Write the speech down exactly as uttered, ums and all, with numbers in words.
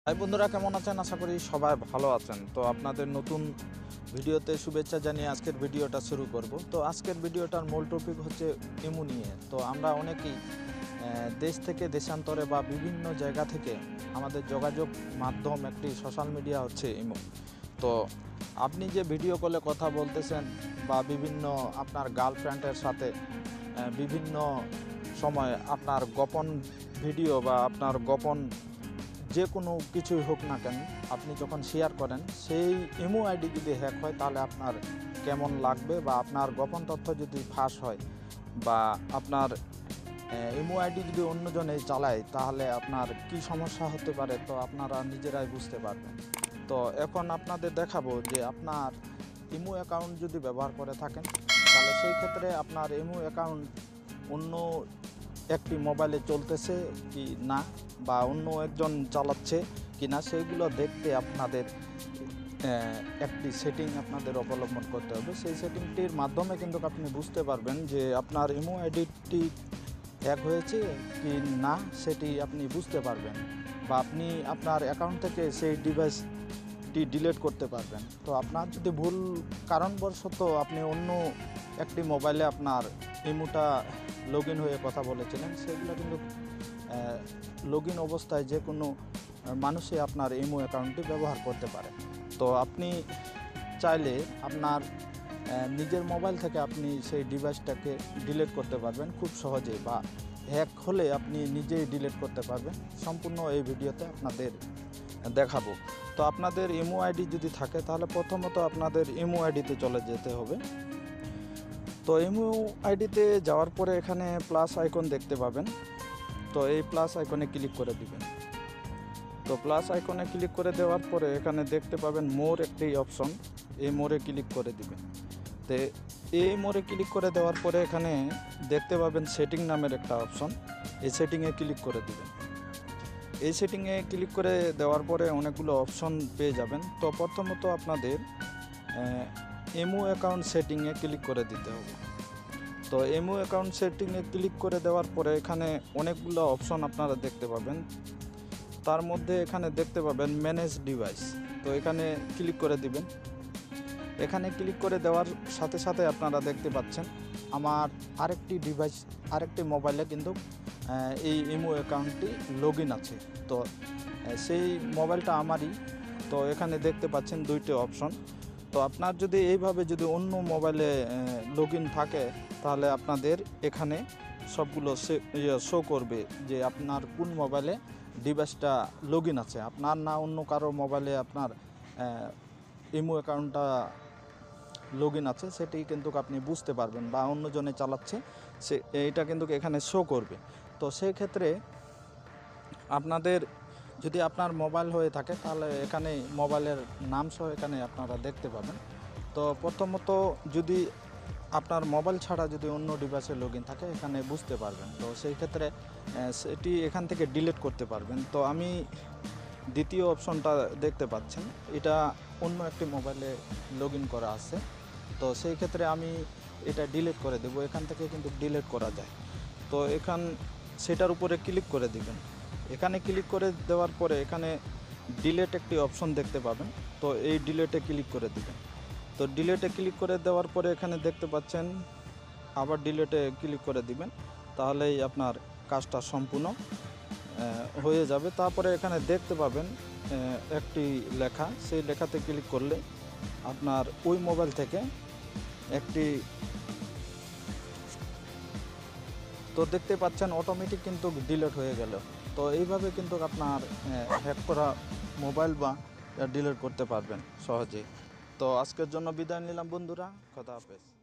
High বন্ধুরা, কেমন আছেন? আশা করি সবাই ভালো আছেন। তো আপনাদের নতুন ভিডিওতে শুভেচ্ছা জানিয়ে আজকের ভিডিওটা শুরু করব। তো আজকের ভিডিওটার মূল টপিক হচ্ছে ইমু নিয়ে। তো আমরা অনেকেই দেশ থেকে দেশান্তরে বা বিভিন্ন জায়গা থেকে আমাদের যোগাযোগ মাধ্যম একটি সোশ্যাল মিডিয়া হচ্ছে ইমু। তো আপনি যে ভিডিও কলে কথা বলতেছেন বা বিভিন্ন আপনার গার্লফ্রেন্ডের সাথে বিভিন্ন সময় আপনার গোপন ভিডিও বা আপনার গোপন যে কোনো কিছুই হোক না কেন আপনি যখন শেয়ার করেন, সেই ইমো আইডি যদি হ্যাক হয় তাহলে আপনার কেমন লাগবে, বা আপনার গোপন তথ্য যদি ফাঁস হয় বা আপনার ইমো আইডি যদি অন্যজনে চালায় তাহলে আপনার কি সমস্যা হতে পারে, তো আপনারা নিজেরাই বুঝতে পারবেন। তো এখন আপনাদের দেখাবো যে আপনার ইমো অ্যাকাউন্ট যদি ব্যবহার করে থাকেন তাহলে সেই ক্ষেত্রে আপনার ইমো অ্যাকাউন্ট অন্য একটি মোবাইলে চলতেছে কি না বা অন্য একজন চালাচ্ছে কি না সেইগুলো দেখতে আপনাদের একটি সেটিং আপনাদের অবলম্বন করতে হবে। সেই সেটিংটির মাধ্যমে কিন্তু আপনি বুঝতে পারবেন যে আপনার ইমো আইডিটি হ্যাক হয়েছে কি না, সেটি আপনি বুঝতে পারবেন, বা আপনি আপনার অ্যাকাউন্ট থেকে সেই ডিভাইসটি ডিলিট করতে পারবেন। তো আপনার যদি ভুল কারণবশত আপনি অন্য একটি মোবাইলে আপনার ইমোটা লগ ইন হয়ে কথা বলেছিলেন, সেগুলো কিন্তু লগ ইন অবস্থায় যে কোনো মানুষই আপনার ইমো অ্যাকাউন্টটি ব্যবহার করতে পারে। তো আপনি চাইলে আপনার নিজের মোবাইল থেকে আপনি সেই ডিভাইসটাকে ডিলিট করতে পারবেন খুব সহজেই, বা হ্যাক হলে আপনি নিজেই ডিলিট করতে পারবেন। সম্পূর্ণ এই ভিডিওতে আপনাদের দেখাবো। তো আপনাদের ইমো আইডি যদি থাকে তাহলে প্রথমত আপনাদের ইমো আইডিতে চলে যেতে হবে। তো ইমো আইডিতে যাওয়ার পরে এখানে প্লাস আইকন দেখতে পাবেন। তো এই প্লাস আইকনে ক্লিক করে দিবেন। তো প্লাস আইকনে ক্লিক করে দেওয়ার পরে এখানে দেখতে পাবেন মোর একটি অপশন, এই মোরে ক্লিক করে দিবেন। তো এই মোরে ক্লিক করে দেওয়ার পরে এখানে দেখতে পাবেন সেটিং নামের একটা অপশন, এই সেটিংয়ে ক্লিক করে দিবেন। এই সেটিংয়ে ক্লিক করে দেওয়ার পরে অনেকগুলো অপশন পেয়ে যাবেন। তো প্রথমত আপনাদের ইমো অ্যাকাউন্ট সেটিংয়ে ক্লিক করে দিতে হবে। তো ইমো অ্যাকাউন্ট সেটিংয়ে ক্লিক করে দেওয়ার পরে এখানে অনেকগুলো অপশন আপনারা দেখতে পাবেন। তার মধ্যে এখানে দেখতে পাবেন ম্যানেজ ডিভাইস, তো এখানে ক্লিক করে দিবেন। এখানে ক্লিক করে দেওয়ার সাথে সাথে আপনারা দেখতে পাচ্ছেন আমার আরেকটি ডিভাইস, আরেকটি মোবাইলে কিন্তু এই ইমো অ্যাকাউন্টটি লগ ইন আছে। তো সেই মোবাইলটা আমারই। তো এখানে দেখতে পাচ্ছেন দুইটি অপশন। তো আপনার যদি এইভাবে যদি অন্য মোবাইলে লগ ইন থাকে তাহলে আপনাদের এখানে সবগুলো শো করবে যে আপনার কোন মোবাইলে ডিভাইসটা লগ ইন আছে, আপনার না অন্য কারো মোবাইলে আপনার ইমো অ্যাকাউন্টটা লগ ইন আছে, সেটি কিন্তু আপনি বুঝতে পারবেন, বা অন্যজনে চালাচ্ছে সে এইটা কিন্তু এখানে শো করবে। তো সেই ক্ষেত্রে আপনাদের যদি আপনার মোবাইল হয়ে থাকে তাহলে এখানে মোবাইলের নাম সহ এখানে আপনারা দেখতে পাবেন। তো প্রথমত যদি আপনার মোবাইল ছাড়া যদি অন্য ডিভাইসে লগ ইন থাকে এখানে বুঝতে পারবেন। তো সেই ক্ষেত্রে সেটি এখান থেকে ডিলিট করতে পারবেন। তো আমি দ্বিতীয় অপশনটা দেখতে পাচ্ছেন, এটা অন্য একটি মোবাইলে লগ ইন করা আছে। তো সেই ক্ষেত্রে আমি এটা ডিলিট করে দেব। এখান থেকে কিন্তু ডিলিট করা যায়। তো এখান সেটার উপরে ক্লিক করে দিবেন। এখানে ক্লিক করে দেওয়ার পরে এখানে ডিলিট একটি অপশন দেখতে পাবেন। তো এই ডিলিটে ক্লিক করে দিবেন। তো ডিলিটে ক্লিক করে দেওয়ার পরে এখানে দেখতে পাচ্ছেন আবার ডিলিটে ক্লিক করে দিবেন, তাহলেই আপনার কাজটা সম্পূর্ণ হয়ে যাবে। তারপরে এখানে দেখতে পাবেন একটি লেখা, সেই লেখাতে ক্লিক করলে আপনার ওই মোবাইল থেকে একটি, তো দেখতে পাচ্ছেন অটোমেটিক কিন্তু ডিলিট হয়ে গেল। তো এইভাবে কিন্তু আপনার হ্যাক করা মোবাইল বা ডিলিট করতে পারবেন সহজেই। তো আজকের জন্য বিদায় নিলাম বন্ধুরা, খোদা হাফেজ।